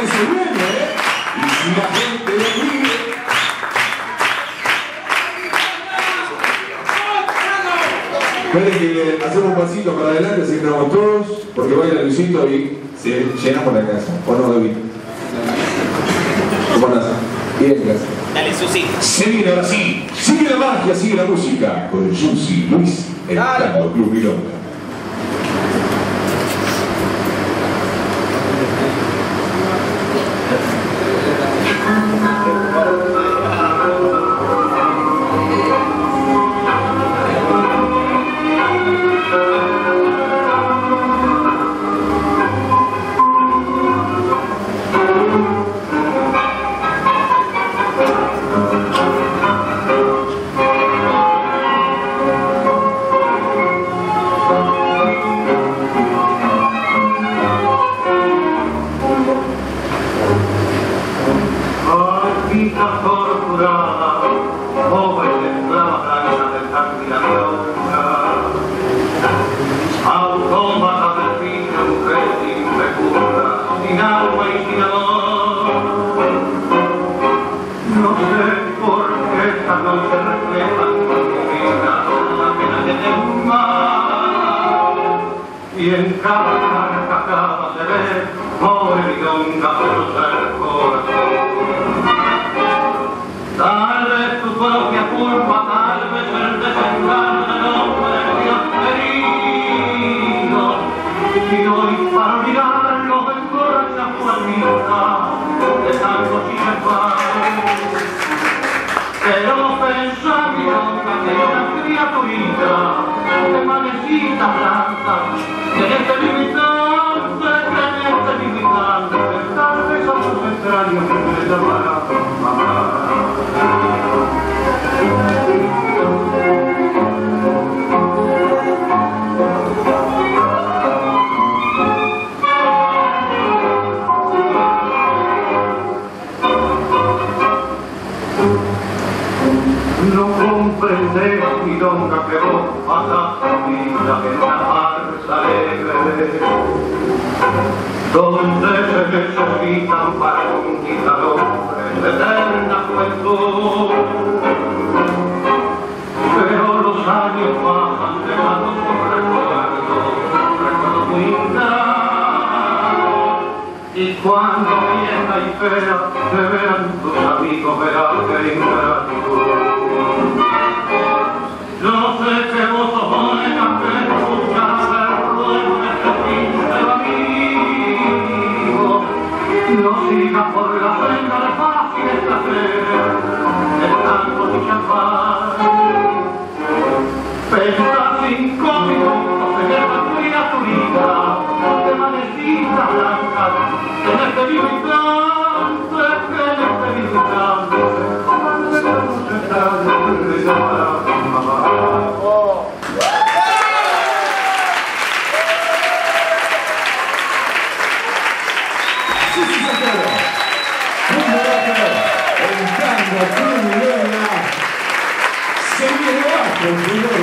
que se viene, ¿eh? Y si la gente lo pide. Esperen que hacemos un pasito para adelante, así entramos todos, porque baila Luisito y llenamos la casa. ¿O no, David? ¿Cómo andás? Bien, gracias. Dale, Susi. Se viene ahora sí. Sigue la magia, sigue la música. Con Susi, Luis, el Tango Club Milonga. Y en cada carcajada se ve pobre milonga cruzar el corazón. Tal vez tu propia culpa, tal vez el desengaño del hombre Dios querido. Y hoy para olvidarlo encorcha tu almita de tanto chilefán. Pero pensá, milonga, que una criaturita de manecitas blancas, en este limitante, tal vez a sus extraños me llamará mamá. No comprendés, milonga, que vos pasás tu vida en una farsa alegre, donde se necesitan para conquistar hombres de eterna juventud. Pero los años pasan dejando sus recuerdos muy ingratos, y cuando vieja y fea te vean tus amigos, verás que ingratitud. Yo sé que vos sos buena, que escuchas el ruego de este sincero amigo. No sigas por la senda de fáciles placeres, de tanto sin champán. Pensás incógnito en esta criaturita de manecitas blancas, en este vivo instante, que en este vivo instante, El Tango Club Milonga se viene abajo,